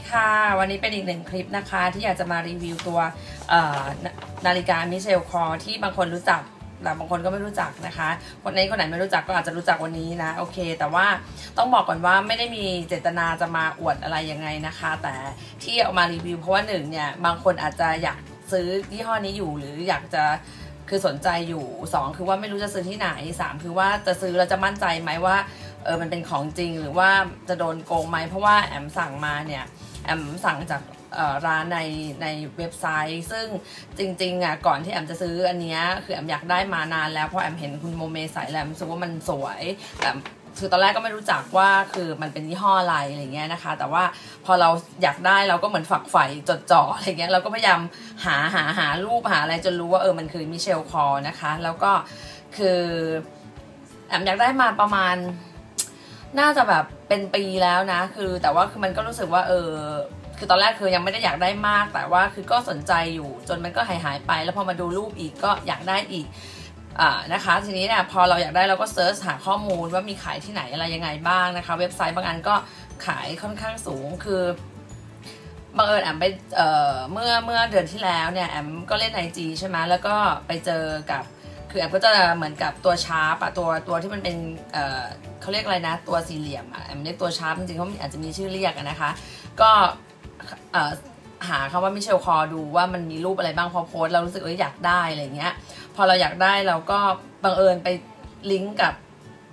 ค่ะวันนี้เป็นอีกหนึ่งคลิปนะคะที่อยากจะมารีวิวตัวนาฬิกามิเชลคอร์ที่บางคนรู้จักแต่บางคนก็ไม่รู้จักนะคะคนไหนไม่รู้จักก็อาจจะรู้จักวันนี้นะโอเคแต่ว่าต้องบอกก่อนว่าไม่ได้มีเจตนาจะมาอวดอะไรยังไงนะคะแต่ที่เอามารีวิวเพราะว่าหนึ่งเนี่ยบางคนอาจจะอยากซื้อยี่ห้อนี้อยู่หรืออยากจะคือสนใจอยู่2คือว่าไม่รู้จะซื้อที่ไหน3คือว่าจะซื้อแล้วจะมั่นใจไหมว่ามันเป็นของจริงหรือว่าจะโดนโกงไหมเพราะว่าแอมสั่งมาเนี่ยแอมสั่งจากร้านในเว็บไซต์ซึ่งจริงๆอ่ะก่อนที่แอมจะซื้ออันนี้คือแอมอยากได้มานานแล้วเพราะแอมเห็นคุณโมเมใส่แล้วแอมรู้สึกว่ามันสวยแต่คือตอนแรกก็ไม่รู้จักว่าคือมันเป็นยี่ห้ออะไรเงี้ยนะคะแต่ว่าพอเราอยากได้เราก็เหมือนฝักใฝ่จดจ่ออะไรเงี้ยเราก็พยายามหารูปหาอะไรจนรู้ว่ามันคือมิเชลคอร์นะคะแล้วก็คือแอมอยากได้มาประมาณน่าจะแบบเป็นปีแล้วนะคือแต่ว่าคือมันก็รู้สึกว่าคือตอนแรกคือยังไม่ได้อยากได้มากแต่ว่าคือก็สนใจอยู่จนมันก็หายไปแล้วพอมาดูรูปอีกก็อยากได้อีกนะคะทีนี้เนี่ยพอเราอยากได้เราก็เซิร์ชหาข้อมูลว่ามีขายที่ไหนอะไรยังไงบ้างนะคะเว็บไซต์บางอันก็ขายค่อนข้างสูงคือบังเอิญแอมไปเมื่อเดือนที่แล้วเนี่ยแอมก็เล่น IG ใช่ไหมแล้วก็ไปเจอกับคือแอมก็จะเหมือนกับตัวชาร์ปตัวที่มันเป็นเขาเรียกอะไรนะตัวสี่เหลี่ยมแอมเรียกตัวชาร์ปจริงๆเขาอาจจะมีชื่อเรียกนะคะก็หาคำว่ามิเชลคอร์ดูว่ามันมีรูปอะไรบ้างพอโพสเรารู้สึกอยากได้อะไรเงี้ยพอเราอยากได้เราก็บังเอิญไปลิงก์กับ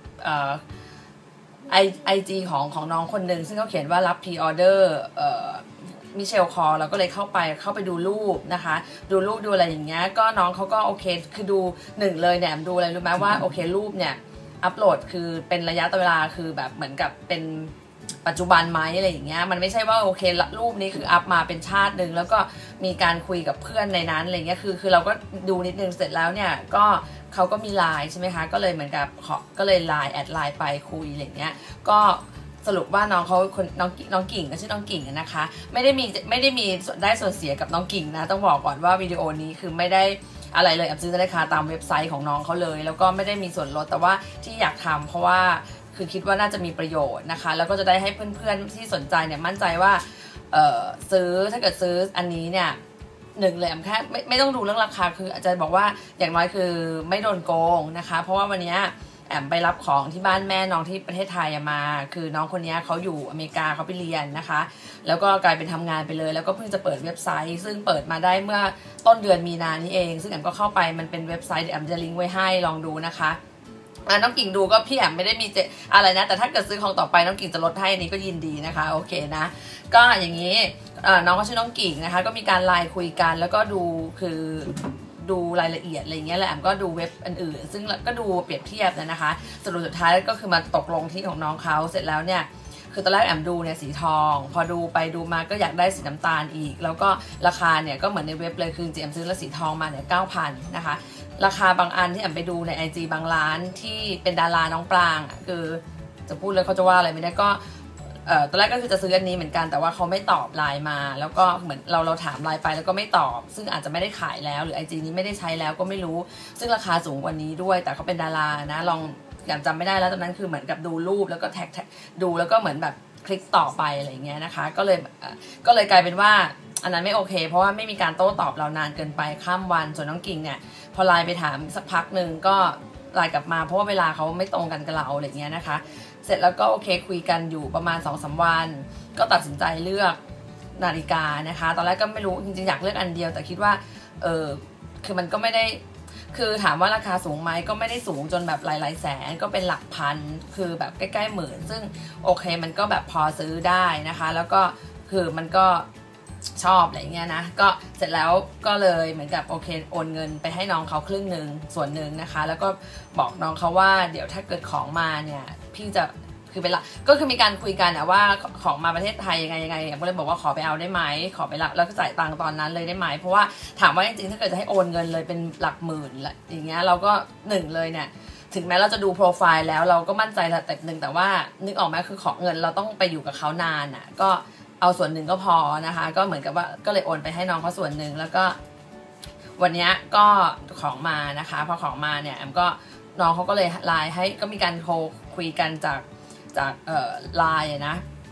IG ของน้องคนหนึ่งซึ่งเขาเขียนว่ารับพรีออเดอร์มิเชลคอร์เราก็เลยเข้าไปดูรูปนะคะดูรูปดูอะไรอย่างเงี้ยก็น้องเขาก็โอเคคือดูหนึ่งเลยเนี่ยดูอะไรรู้ไหมว่าโอเครูปเนี่ยอัปโหลดคือเป็นระยะเวลาคือแบบเหมือนกับเป็นปัจจุบันไหมอะไรอย่างเงี้ยมันไม่ใช่ว่าโอเครูปนี้คืออัพมาเป็นชาติหนึ่งแล้วก็มีการคุยกับเพื่อนในนั้นอะไรเงี้ยคือเราก็ดูนิดนึงเสร็จแล้วเนี่ยก็เขาก็มีไลน์ใช่ไหมคะก็เลยเหมือนกับก็เลยไลน์แอดไลน์ไปคุยอะไรเงี้ยก็สรุปว่าน้องเขาน้องกิ่งก็ชื่อน้องกิ่งนะคะไม่ได้มีได้ส่วนเสียกับน้องกิ่งนะต้องบอกก่อนว่าวิดีโอนี้คือไม่ได้อะไรเลยแอบซื้อในราคาตามเว็บไซต์ของน้องเขาเลยแล้วก็ไม่ได้มีส่วนลดแต่ว่าที่อยากทำเพราะว่าคือคิดว่าน่าจะมีประโยชน์นะคะแล้วก็จะได้ให้เพื่อนๆที่สนใจเนี่ยมั่นใจว่าซื้อถ้าเกิดซื้ออันนี้เนี่ยหนึ่งเลยแค่ไม่ต้องดูเรื่องราคาคืออาจจะบอกว่าอย่างน้อยคือไม่โดนโกงนะคะเพราะว่าวันนี้แอมไปรับของที่บ้านแม่น้องที่ประเทศไทยมาคือน้องคนนี้เขาอยู่อเมริกาเขาไปเรียนนะคะแล้วก็กลายเป็นทำงานไปเลยแล้วก็เพิ่งจะเปิดเว็บไซต์ซึ่งเปิดมาได้เมื่อต้นเดือนมีนานี้เองซึ่งแอมก็เข้าไปมันเป็นเว็บไซต์เดี๋ยวแอมจะลิงก์ไว้ให้ลองดูนะคะน้องกิ่งดูก็พี่แอมไม่ได้มีอะไรนะแต่ถ้าเกิดซื้อของต่อไปน้องกิ่งจะลดให้นี้ก็ยินดีนะคะโอเคนะก็อย่างนี้น้องก็ชื่อน้องกิ่งนะคะก็มีการไลน์คุยกันแล้วก็ดูคือดูรายละเอียดอะไรเงี้ยแล้วแอมก็ดูเว็บอื่นๆซึ่งก็ดูเปรียบเทียบนะคะสรุปสุดท้ายก็คือมาตกลงที่ของน้องเขาเสร็จแล้วเนี่ยคือตอนแรกแอมดูเนี่ยสีทองพอดูไปดูมาก็อยากได้สีน้ำตาลอีกแล้วก็ราคาเนี่ยก็เหมือนในเว็บเลยคือจริงๆแอมซื้อแล้วสีทองมาเนี่ย 9,000 นะคะราคาบางอันที่แอมไปดูใน IG บางร้านที่เป็นดาราน้องปรางคือจะพูดเลยเขาจะว่าอะไรไม่ได้ก็ตอนแรกก็คือจะซื้ออันนี้เหมือนกันแต่ว่าเขาไม่ตอบไลน์มาแล้วก็เหมือนเราถามไลน์ไปแล้วก็ไม่ตอบซึ่งอาจจะไม่ได้ขายแล้วหรือ IG นี้ไม่ได้ใช้แล้วก็ไม่รู้ซึ่งราคาสูงกว่านี้ด้วยแต่เขาเป็นดารานะลองอย่างจำไม่ได้แล้วตอนนั้นคือเหมือนกับดูรูปแล้วก็แท็กดูแล้วก็เหมือนแบบคลิกต่อไปอะไรเงี้ยนะคะก็เลยกลายเป็นว่าอันนั้นไม่โอเคเพราะว่าไม่มีการโต้ตอบเรานานเกินไปข้ามวันส่วนน้องกิ่งเนี่ยพอไลน์ไปถามสักพักหนึ่งก็ไลน์กลับมาเพราะว่าเวลาเขาไม่ตรงกันกับเราอะไรเงี้ยนะคะเสร็จแล้วก็โอเคคุยกันอยู่ประมาณ 2-3 วันก็ตัดสินใจเลือกนาฬิกานะคะตอนแรกก็ไม่รู้จริงๆอยากเลือกอันเดียวแต่คิดว่าคือมันก็ไม่ได้คือถามว่าราคาสูงไหมก็ไม่ได้สูงจนแบบหลายๆแสนก็เป็นหลักพันคือแบบใกล้ๆหมื่นซึ่งโอเคมันก็แบบพอซื้อได้นะคะแล้วก็คือมันก็ชอบอะไรเงี้ยนะก็เสร็จแล้วก็เลยเหมือนกับโอเคโอนเงินไปให้น้องเขาครึ่งหนึ่งส่วนหนึ่งนะคะแล้วก็บอกน้องเขาว่าเดี๋ยวถ้าเกิดของมาเนี่ยพี่จะคือเป็นละก็คือมีการคุยกันนะว่าของมาประเทศไทยยังไงก็เลยบอกว่าขอไปเอาได้ไหมขอไปรับแล้วก็จ่ายตังค์ตอนนั้นเลยได้ไหมเพราะว่าถามว่าจริงๆถ้าเกิดจะให้โอนเงินเลยเป็นหลักหมื่นอย่างเงี้ยเราก็หนึ่งเลยเนี่ยถึงแม้เราจะดูโปรไฟล์แล้วเราก็มั่นใจระดับหนึ่งแต่ว่านึกออกไหมคือของเงินเราต้องไปอยู่กับเขานานอ่ะก็เอาส่วนหนึ่งก็พอนะคะก็เหมือนกับว่าก็เลยโอนไปให้น้องเขาส่วนหนึ่งแล้วก็วันนี้ก็ของมานะคะพอของมาเนี่ยแอมก็น้องเขาก็เลยไลน์ให้ก็มีการโทรคุยกันจากไลน์นะ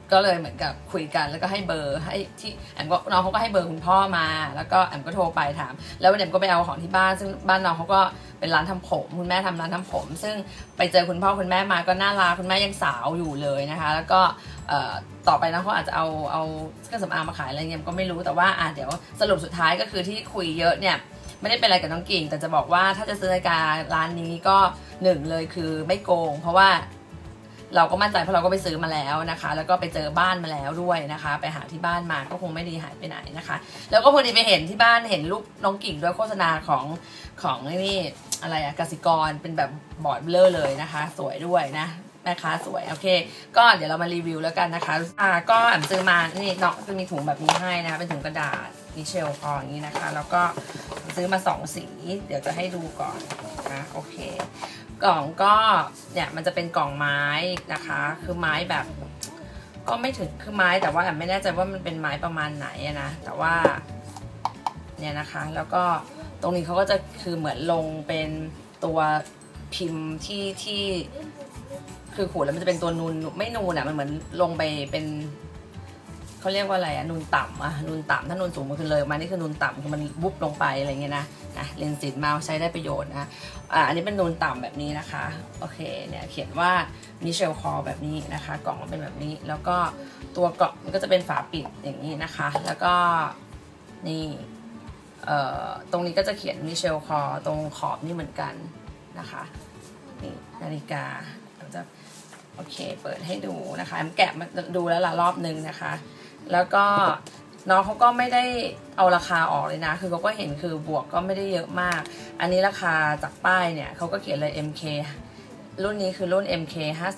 ก็เลยเหมือนกับคุยกันแล้วก็ให้เบอร์ให้ที่แอมก็น้องเขาก็ให้เบอร์คุณพ่อมาแล้วก็แอมก็โทรไปถามแล้วแอมก็ไปเอาของที่บ้านซึ่งบ้านน้องเขาก็เป็นร้านทำผมคุณแม่ทำร้านทำผม ซึ่งไปเจอคุณพ่อคุณแม่มาก็น่ารักคุณแม่ยังสาวอยู่เลยนะคะแล้วก็ต่อไปนะเขาอาจจะเอาเครื่องสำอางมาขายอะไรเงี้ยก็ไม่รู้แต่ว่าเดี๋ยวสรุปสุดท้ายก็คือที่คุยเยอะเนี่ยไม่ได้เป็นอะไรกับน้องกิ่งแต่จะบอกว่าถ้าจะซื้อนาฬิการ้านนี้ก็หนึ่งเลยคือไม่โกงเพราะว่าเราก็มั่นใจเพราะเราก็ไปซื้อมาแล้วนะคะแล้วก็ไปเจอบ้านมาแล้วด้วยนะคะไปหาที่บ้านมาก็คงไม่ดีหายไปไหนนะคะแล้วก็พอดีไปเห็นที่บ้านเห็นรูปน้องกิ่งด้วยโฆษณาของนี่อะไรกสิกรเป็นแบบบอร์ดเบลอเลยนะคะสวยด้วยนะแม่ค้าสวยโอเคก็เดี๋ยวเรามารีวิวแล้วกันนะคะก็แอมซื้อมานี่น้องจะมีถุงแบบนี้ให้นะคะเป็นถุงกระดาษมิเชลคออย่างนี้นะคะแล้วก็ซื้อมา2สีเดี๋ยวจะให้ดูก่อนนะโอเคกล่องก็เนี่ยมันจะเป็นกล่องไม้นะคะคือไม้แบบก็ไม่ถึงคือไม้แต่ว่าแอมไม่แน่ใจว่ามันเป็นไม้ประมาณไหนนะแต่ว่าเนี่ยนะคะแล้วก็ตรงนี้เขาก็จะคือเหมือนลงเป็นตัวพิมพ์ที่คือขูดแล้วมันจะเป็นตัวนูนไม่นูนมันเหมือนลงไปเป็นเขาเรียกว่าอะไรนูนต่ำนูนต่ำถ้านูนสูงมันคือเลยมานี่คือนูนต่ำคือมันบุบลงไปอะไรเงี้ยนะเลนส์สีมาใช้ได้ประโยชน์นะอันนี้เป็นนูนต่ำแบบนี้นะคะโอเคเนี่ยเขียนว่ามิเชลคอแบบนี้นะคะกล่องมันเป็นแบบนี้แล้วก็ตัวกล่องมันก็จะเป็นฝาปิดอย่างนี้นะคะแล้วก็นี่ตรงนี้ก็จะเขียนมิเชลคอตรงขอบนี่เหมือนกันนะคะนี่นาฬิกาจะโอเคเปิดให้ดูนะคะแอมแกะมาดูแล้วรอบนึงนะคะแล้วก็น้องเขาก็ไม่ได้เอาราคาออกเลยนะคือเขาก็เห็นคือบวกก็ไม่ได้เยอะมากอันนี้ราคาจากป้ายเนี่ยเขาก็เขียนเลย MK รุ่นนี้คือรุ่น MK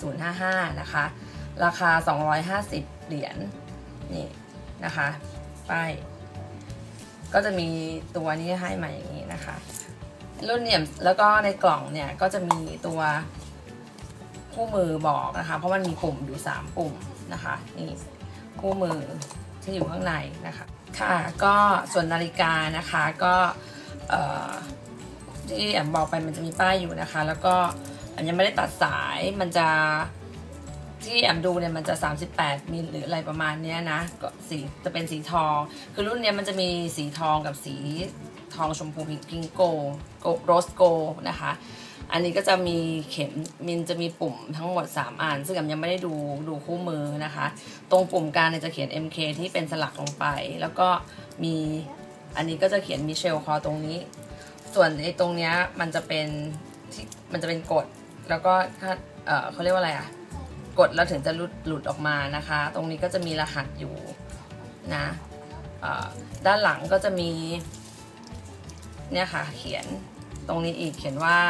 5055นะคะราคา250เหรียญนี่นะคะป้ายก็จะมีตัวนี้ให้มาอย่างนี้นะคะรุ่นเนี่ยแล้วก็ในกล่องเนี่ยก็จะมีตัวคู่มือบอกนะคะเพราะมันมีปุ่มอยู่3ปุ่มนะคะนี่คู่มือที่อยู่ข้างในนะคะค่ะก็ส่วนนาฬิกานะคะก็ที่แอมบอกไปมันจะมีป้ายอยู่นะคะแล้วก็อันยังไม่ได้ตัดสายมันจะที่แอมดูเนี่ยมันจะ38มิลหรืออะไรประมาณนี้นะก็สีจะเป็นสีทองคือรุ่นนี้มันจะมีสีทองกับสีทองชมพูพิงโกโรสโกนะคะอันนี้ก็จะมีเข็มมินจะมีปุ่มทั้งหมด3อันซึ่งแอมยังไม่ได้ดูคู่มือนะคะตรงปุ่มกลางจะเขียน MK ที่เป็นสลักลงไปแล้วก็มีอันนี้ก็จะเขียนมิเชลคอตรงนี้ส่วนไอ้ตรงเนี้ยมันจะเป็นที่มันจะเป็นกดแล้วก็เขาเรียกว่าอะไรกดแล้วถึงจะหลุดออกมานะคะตรงนี้ก็จะมีรหัสอยู่นะด้านหลังก็จะมีเนี่ยค่ะเขียนตรงนี้อีกเขียนว่า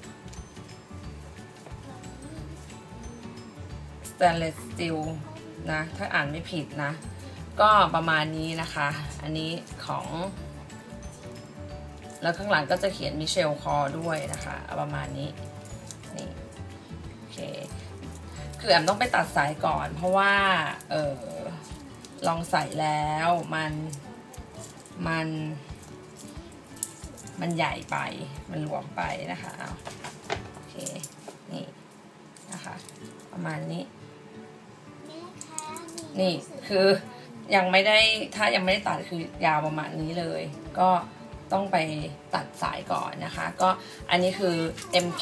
stainless steel นะถ้าอ่านไม่ผิดนะก็ประมาณนี้นะคะอันนี้ของแล้วข้างหลังก็จะเขียนมิเชลคอด้วยนะคะประมาณนี้นี่โอเคคือแอมต้องไปตัดสายก่อนเพราะว่าลองใส่แล้วมันใหญ่ไปมันหลวมไปนะคะโอเคนี่นะคะประมาณนี้นี่คือยังไม่ได้ถ้ายังไม่ได้ตัดคือยาวประมาณนี้เลยก็ต้องไปตัดสายก่อนนะคะก็อันนี้คือ MK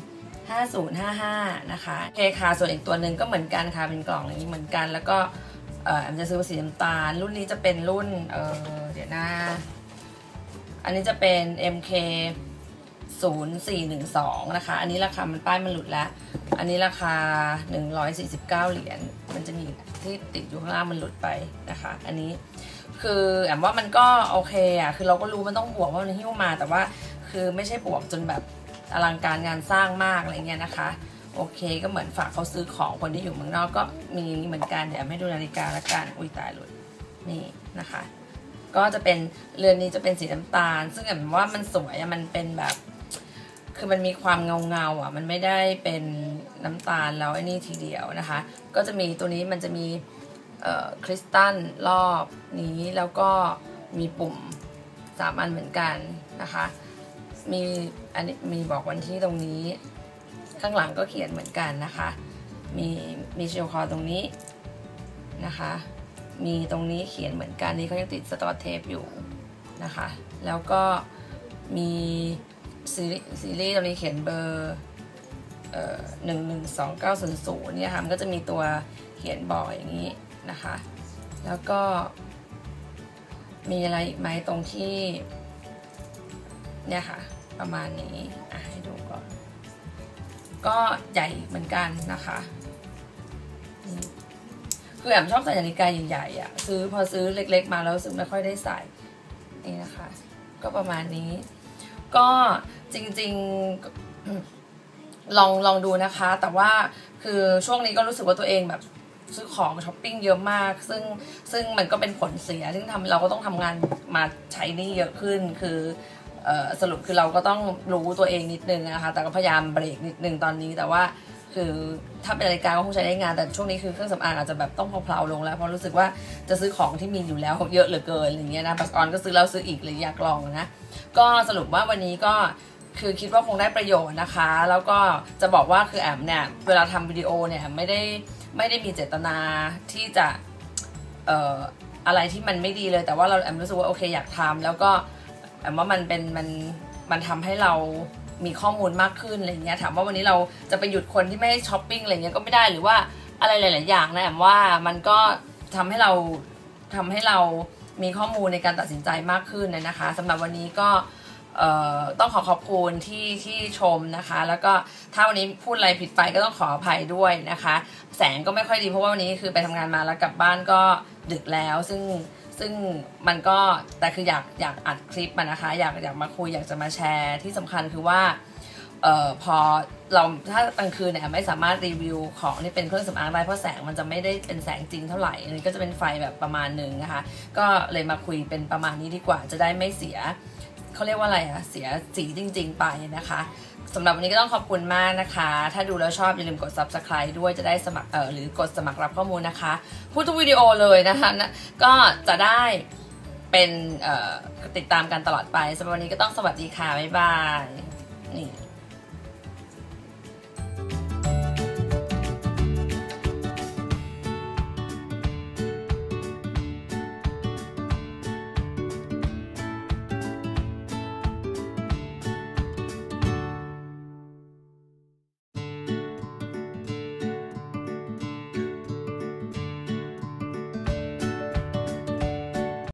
5055นะคะโอเคค่ะส่วนอีกตัวหนึ่งก็เหมือนกันค่ะเป็นกล่องอย่างนี้เหมือนกันแล้วก็แอมจะซื้อสีน้ำตาลรุ่นนี้จะเป็นรุ่นเดี๋ยวนะอันนี้จะเป็น MK 0412นะคะอันนี้ราคามันป้ายมันหลุดแล้วอันนี้ราคา149เหรียญมันจะมีที่ติดอยู่ข้างล่างมันหลุดไปนะคะอันนี้คือแอมว่ามันก็โอเคคือเราก็รู้มันต้องบวกว่ามันหิ้วมาแต่ว่าคือไม่ใช่บวกจนแบบอลังการงานสร้างมากอะไรเงี้ยนะคะโอเคก็เหมือนฝากเขาซื้อของคนที่อยู่เมืองนอกก็มีเหมือนกันเดี๋ยวให้ดูนาฬิกาละกันอุ้ยตายหลุดนี่นะคะก็จะเป็นเรือนนี้จะเป็นสีน้ำตาลซึ่งแอมว่ามันสวยมันเป็นแบบคือมันมีความเงามันไม่ได้เป็นน้ำตาลแล้วไอ้นี่ทีเดียวนะคะก็จะมีตัวนี้มันจะมีคริสตัลรอบนี้แล้วก็มีปุ่ม3อันเหมือนกันนะคะมีอันนี้มีบอกวันที่ตรงนี้ข้างหลังก็เขียนเหมือนกันนะคะมีเชลคอตรงนี้นะคะมีตรงนี้เขียนเหมือนกันนี่เขายังติดสกอตเทปอยู่นะคะแล้วก็มีซีรีส์ตรงนี้เขียนเบอร์112900เนี่ยค่ะมันก็จะมีตัวเขียนบอกอย่างนี้นะคะแล้วก็มีอะไรอีกไหมตรงที่เนี่ยค่ะประมาณนี้ให้ดูก่อนก็ใหญ่เหมือนกันนะคะคือแอมชอบใส่นาฬิกาใหญ่ๆอ่ะพอซื้อเล็กๆมาแล้วรู้สึกไม่ค่อยได้ใส่นี่นะคะก็ประมาณนี้ก็จริงๆลองดูนะคะแต่ว่าคือช่วงนี้ก็รู้สึกว่าตัวเองแบบซื้อของช้อปปิ้งเยอะมากซึ่งมันก็เป็นผลเสียซึ่งเราก็ต้องทำงานมาใช้นี่เยอะขึ้นคือสรุปคือเราก็ต้องรู้ตัวเองนิดนึงนะคะแต่ก็พยายามเบรกนิดนึงตอนนี้แต่ว่าคือถ้าเป็นนาฬิกาก็คงใช้ได้งานแต่ช่วงนี้คือเครื่องสำอางอาจจะแบบต้องเพลาๆลงแล้วเพราะรู้สึกว่าจะซื้อของที่มีอยู่แล้วเยอะเหลือเกินอย่างเงี้ยนะปัสออนก็ซื้อแล้วซื้ออีกเลยอยากลองนะก็สรุปว่าวันนี้ก็คือคิดว่าคงได้ประโยชน์นะคะแล้วก็จะบอกว่าคือแอมเนี่ยเวลาทำวิดีโอเนี่ยไม่ได้มีเจตนาที่จะอะไรที่มันไม่ดีเลยแต่ว่าแอมรู้สึกว่าโอเคอยากทำแล้วก็แอมว่ามันทำให้เรามีข้อมูลมากขึ้นอะไรเงี้ยถามว่าวันนี้เราจะไปหยุดคนที่ไม่ให้ช้อปปิ้งอะไรเงี้ยก็ไม่ได้หรือว่าอะไรหลายๆอย่างนะแอมว่ามันก็ทำให้เรามีข้อมูลในการตัดสินใจมากขึ้นนะคะสำหรับวันนี้ก็ต้องขอบคุณที่ชมนะคะแล้วก็ถ้าวันนี้พูดอะไรผิดไปก็ต้องขออภัยด้วยนะคะแสงก็ไม่ค่อยดีเพราะว่าวันนี้คือไปทำงานมาแล้วกลับบ้านก็ดึกแล้วซึ่งมันก็แต่คืออยากอัดคลิปมานะคะอยากมาคุยอยากจะมาแชร์ที่สำคัญคือว่าพอเราถ้ากลางคืนเนี่ยไม่สามารถรีวิวของที่เป็นเครื่องสำอางได้เพราะแสงมันจะไม่ได้เป็นแสงจริงเท่าไหร่อันนี้ก็จะเป็นไฟแบบประมาณหนึ่งนะคะก็เลยมาคุยเป็นประมาณนี้ดีกว่าจะได้ไม่เสียเขาเรียกว่าอะไรอะเสียสีจริงๆไปนะคะสำหรับวันนี้ก็ต้องขอบคุณมากนะคะถ้าดูแล้วชอบอย่าลืมกด subscribe ด้วยจะได้สมัครหรือกดสมัครรับข้อมูลนะคะพูดทุกวิดีโอเลยนะคะก็จะได้เป็นติดตามกันตลอดไปสำหรับวันนี้ก็ต้องสวัสดีค่ะบ๊ายบายนี่